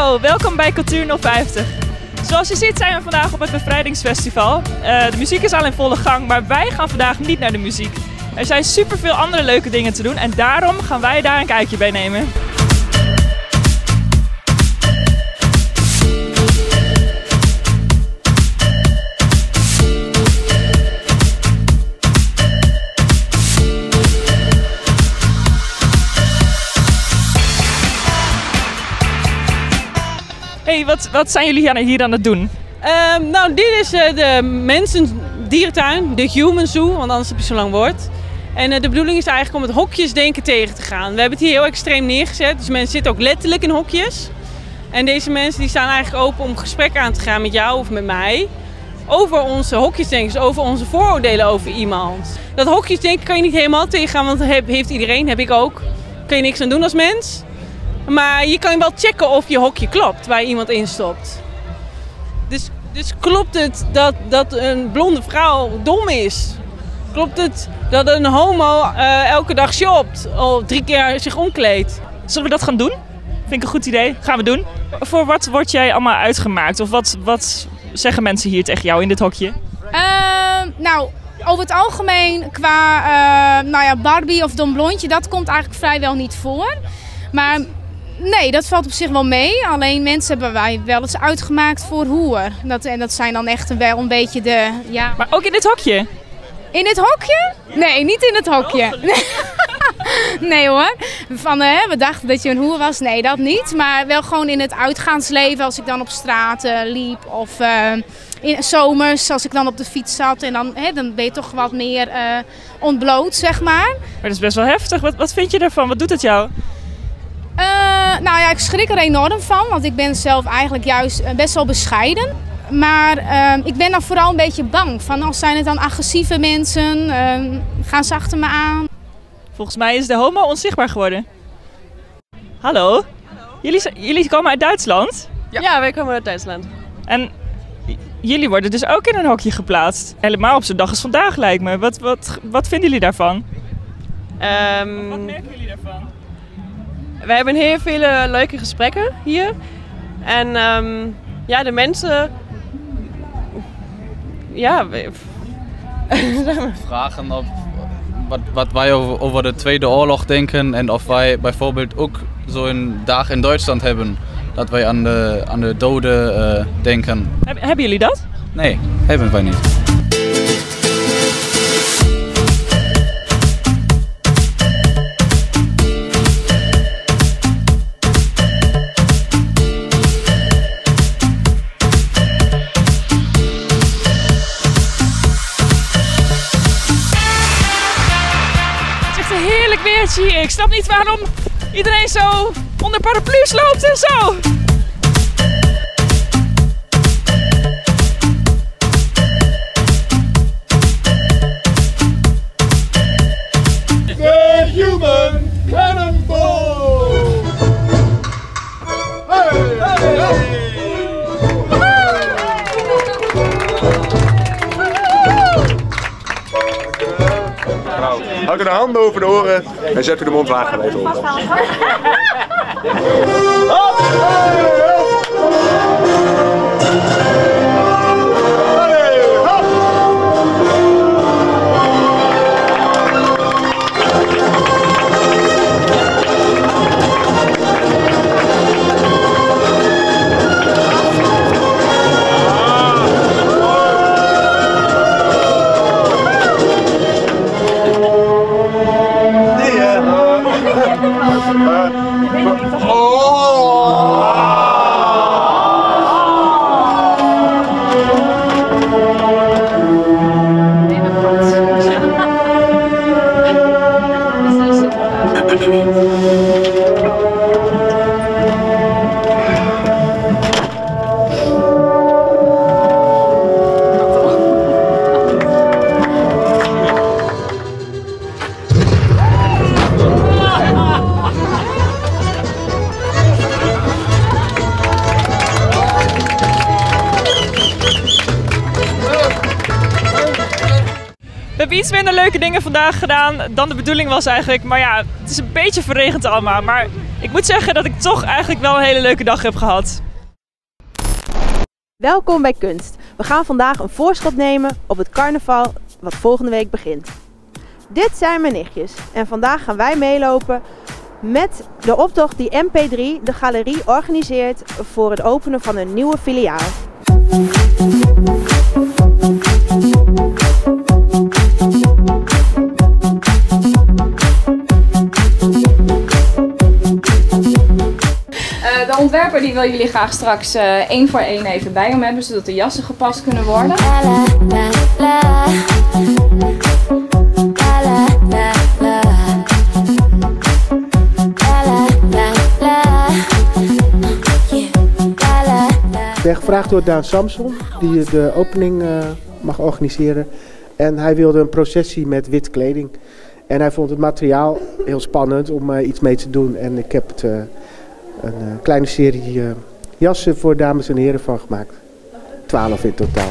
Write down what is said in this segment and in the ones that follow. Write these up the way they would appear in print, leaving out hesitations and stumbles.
Hallo, welkom bij Cultuur 050. Zoals je ziet zijn we vandaag op het Bevrijdingsfestival. De muziek is al in volle gang, maar wij gaan vandaag niet naar de muziek. Er zijn superveel andere leuke dingen te doen en daarom gaan wij daar een kijkje bij nemen. Hey, wat zijn jullie hier aan het doen? Nou, dit is de mensen-dierentuin, de Human Zoo, want anders heb je zo'n lang woord. En de bedoeling is eigenlijk om het hokjesdenken tegen te gaan. We hebben het hier heel extreem neergezet, dus mensen zitten ook letterlijk in hokjes. En deze mensen die staan eigenlijk open om gesprek aan te gaan met jou of met mij. Over onze hokjesdenkers, over onze vooroordelen over iemand. Dat hokjesdenken kan je niet helemaal tegengaan, want dat heeft iedereen, heb ik ook. Daar kan je niks aan doen als mens. Maar je kan wel checken of je hokje klopt waar je iemand instopt. Dus klopt het dat een blonde vrouw dom is? Klopt het dat een homo elke dag shopt of 3 keer zich omkleedt? Zullen we dat gaan doen? Vind ik een goed idee. Gaan we doen. Voor wat word jij allemaal uitgemaakt? Of wat zeggen mensen hier tegen jou in dit hokje? Nou, over het algemeen qua Barbie of Dom Blondje, dat komt eigenlijk vrijwel niet voor. Maar nee, dat valt op zich wel mee. Alleen mensen hebben wij wel eens uitgemaakt voor hoer. En dat zijn dan echt wel een beetje de... Ja. Maar ook in dit hokje? In dit hokje? Nee, niet in het hokje. Nee hoor. We dachten dat je een hoer was. Nee, dat niet. Maar wel gewoon in het uitgaansleven als ik dan op straat liep. Of in zomers als ik dan op de fiets zat. En dan ben je toch wat meer ontbloot, zeg maar. Maar dat is best wel heftig. Wat vind je ervan? Wat doet het jou? Nou ja, ik schrik er enorm van, want ik ben zelf eigenlijk juist best wel bescheiden. Maar ik ben dan vooral een beetje bang van, als zijn het dan agressieve mensen, gaan ze achter me aan. Volgens mij is de homo onzichtbaar geworden. Hallo? Jullie komen uit Duitsland? Ja, wij komen uit Duitsland. En jullie worden dus ook in een hokje geplaatst. Helemaal op zo'n dag als vandaag lijkt me. Wat vinden jullie daarvan? Wat merken jullie daarvan? We hebben heel veel leuke gesprekken hier. En de mensen... Ja... Vragen wat wij over de Tweede Oorlog denken en of wij bijvoorbeeld ook zo'n dag in Duitsland hebben. Dat wij aan de doden denken. Hebben jullie dat? Nee, hebben wij niet. Heerlijk weertje hier. Ik snap niet waarom iedereen zo onder paraplu's loopt en zo. The Human Cannonball! Hey, hey, hey. Houd de handen over de oren en zet u de mond wagenwijd op. We hebben iets minder leuke dingen vandaag gedaan dan de bedoeling was eigenlijk. Maar ja, het is een beetje verregend allemaal. Maar Ik moet zeggen dat ik toch eigenlijk wel een hele leuke dag heb gehad. Welkom bij Kunst. We gaan vandaag een voorschot nemen op het carnaval wat volgende week begint. Dit zijn mijn nichtjes en vandaag gaan wij meelopen met de optocht die MP3, de galerie, organiseert voor het openen van een nieuwe filiaal. De ontwerper die wil jullie graag straks 1 voor 1 even bij hem hebben, zodat de jassen gepast kunnen worden. Ik ben gevraagd door Daan Samson, die de opening mag organiseren. En hij wilde een processie met wit kleding. En hij vond het materiaal heel spannend om iets mee te doen. En ik heb het een kleine serie jassen voor dames en heren van gemaakt. 12 in totaal.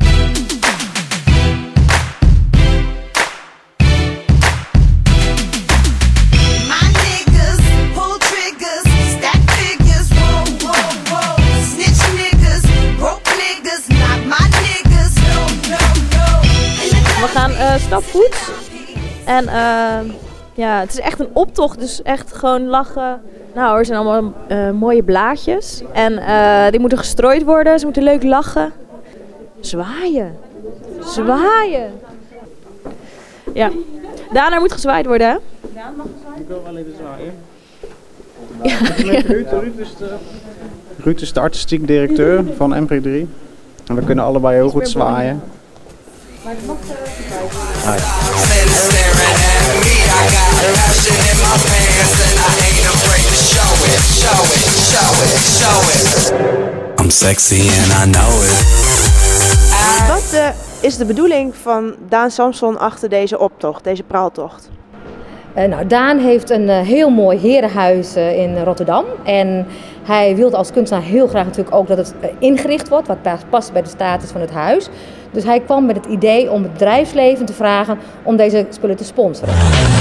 We gaan stapvoets en ja, het is echt een optocht, dus echt gewoon lachen. Nou, er zijn allemaal mooie blaadjes en die moeten gestrooid worden, ze moeten leuk lachen. Zwaaien. Zwaaien. Ja, daarna moet gezwaaid worden, hè? Daan mag gezwaaid? Ik wil wel even zwaaien. Ja. Ruud is de artistiek directeur van MP3 en we kunnen allebei heel goed zwaaien. Maar het mag I'm sexy and I know it. Wat is de bedoeling van Daan Samson achter deze optocht, deze praaltocht? Nou, Daan heeft een heel mooi herenhuis in Rotterdam. En hij wilde als kunstenaar heel graag natuurlijk ook dat het ingericht wordt, wat past bij de status van het huis. Dus hij kwam met het idee om het bedrijfsleven te vragen om deze spullen te sponsoren.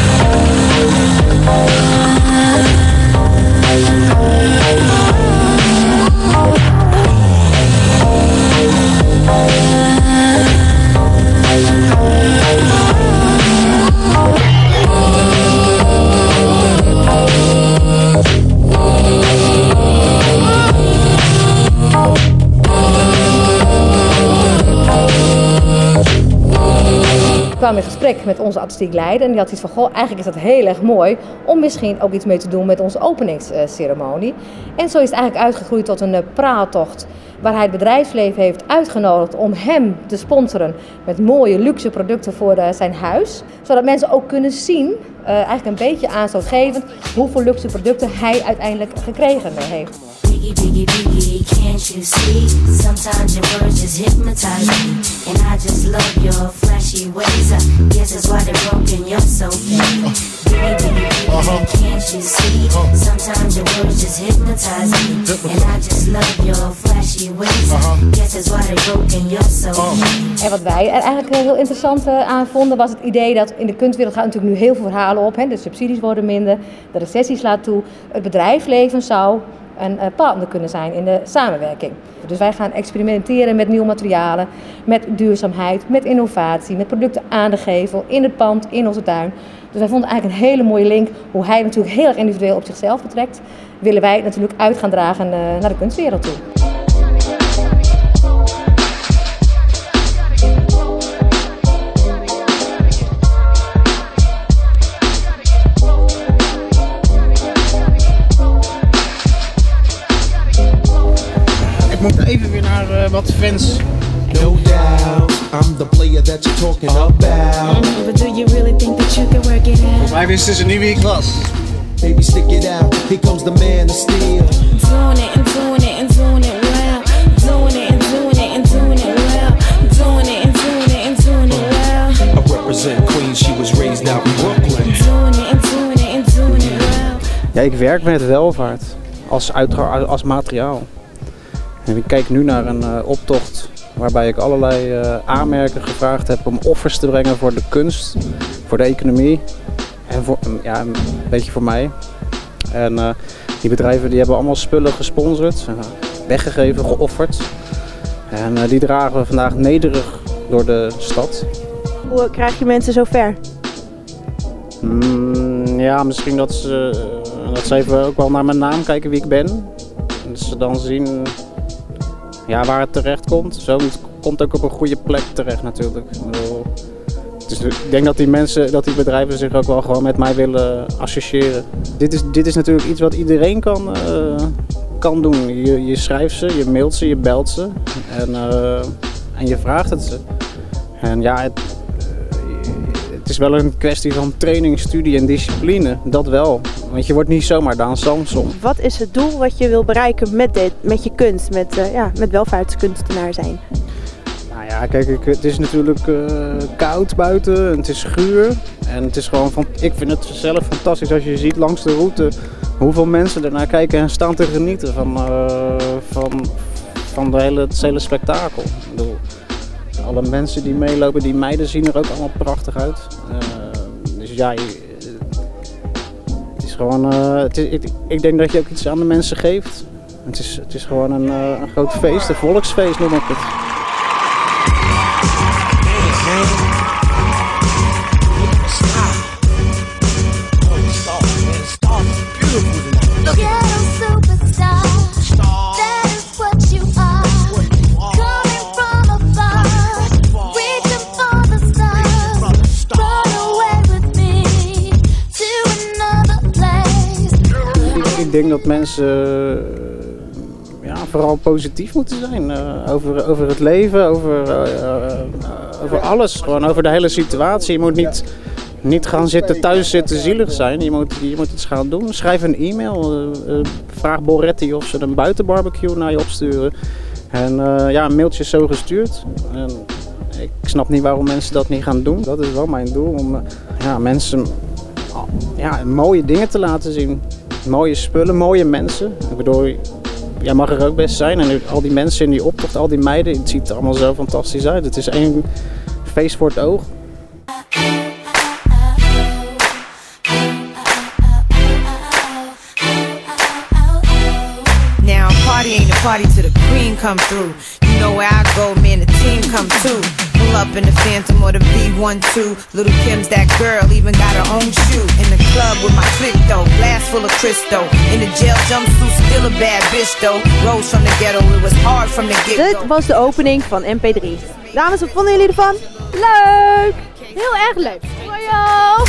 Ik kwam in gesprek met onze artistiek leider en die had iets van, goh, eigenlijk is dat heel erg mooi om misschien ook iets mee te doen met onze openingsceremonie. En zo is het eigenlijk uitgegroeid tot een praaltocht waar hij het bedrijfsleven heeft uitgenodigd om hem te sponsoren met mooie luxe producten voor zijn huis. Zodat mensen ook kunnen zien, eigenlijk een beetje aanstootgevend, hoeveel luxe producten hij uiteindelijk gekregen heeft. Biggie, biggie, biggie, can't you see? Sometimes your words just hypnotize me. And I just love your flashy ways. Guess that's why they're broken, you're so fake. Biggie, biggie, biggie, can't you see? Sometimes your words just hypnotize me. And I just love your flashy ways. Guess that's why they're broken, you're so fake. En wat wij er eigenlijk heel interessant aan vonden was het idee dat in de kunstwereld gaat natuurlijk nu heel veel verhalen op. Hè? De subsidies worden minder, de recessie slaat toe. Het bedrijfsleven zou een partner kunnen zijn in de samenwerking. Dus wij gaan experimenteren met nieuwe materialen, met duurzaamheid, met innovatie, met producten aan de gevel, in het pand, in onze tuin. Dus wij vonden eigenlijk een hele mooie link. Hoe hij natuurlijk heel erg individueel op zichzelf betrekt, willen wij natuurlijk uit gaan dragen naar de kunstwereld toe. Ik moet even weer naar wat fans. No doubt, I'm the player that you're talking about. But do you really think that you can work it out? Volgens mij wisten ze nu wie ik was. Baby, stick it out. Here comes the man of steel. Doing it and doing it and doing it well. Doing it and doing it and doing it well. Doing it and doing it and doing it well. I represent Queens, she was raised out in Brooklyn. Doing it and doing it and doing it well. Ja, ik werk met welvaart als materiaal. En ik kijk nu naar een optocht waarbij ik allerlei aanmerken gevraagd heb om offers te brengen voor de kunst, voor de economie en voor, ja, een beetje voor mij. En die bedrijven die hebben allemaal spullen gesponsord, weggegeven, geofferd. En die dragen we vandaag nederig door de stad. Hoe krijg je mensen zo ver? Ja, misschien dat ze even ook wel naar mijn naam kijken wie ik ben. En dat ze dan zien waar het terecht komt. Zo komt ook op een goede plek terecht natuurlijk. Dus ik denk dat die bedrijven zich ook wel gewoon met mij willen associëren. Dit is natuurlijk iets wat iedereen kan doen. Je schrijft ze, je mailt ze, je belt ze en je vraagt het ze. En ja, het is wel een kwestie van training, studie en discipline, dat wel. Want je wordt niet zomaar Daan Samson. Wat is het doel wat je wil bereiken met je kunst, met welvaartskunstenaar zijn? Nou ja, kijk, het is natuurlijk koud buiten, het is guur. En het is gewoon ik vind het zelf fantastisch als je ziet langs de route hoeveel mensen ernaar kijken en staan te genieten van het hele spektakel. Ik bedoel, alle mensen die meelopen, die meiden zien er ook allemaal prachtig uit. Dus ja, het is gewoon, ik denk dat je ook iets aan de mensen geeft. Het is gewoon een groot feest, een volksfeest noem ik het. Ik denk dat mensen vooral positief moeten zijn over het leven, over alles, gewoon over de hele situatie. Je moet niet gaan thuis zitten zielig zijn, je moet iets gaan doen. Schrijf een e-mail, vraag Boretti of ze een buitenbarbecue naar je opsturen. En een mailtje is zo gestuurd. En ik snap niet waarom mensen dat niet gaan doen. Dat is wel mijn doel, om mensen mooie dingen te laten zien. Mooie spullen, mooie mensen. Ik bedoel, jij mag er ook best zijn. En al die mensen in die optocht, al die meiden, het ziet er allemaal zo fantastisch uit. Het is één feest voor het oog. Now party ain't a party till the queen come through. You know where I go, man, the team come too. Pull up in the Phantom or the V12. Little Kim's that girl, even got her own shoe. In the club with my clique though, glass full of Cristo. In the jail jumpsuit, still a bad bitch though. Rose from the ghetto, it was hard from the get-go. Dit was de opening van MP3. Dames, wat vonden jullie ervan? Leuk! Heel erg leuk. Voor jou!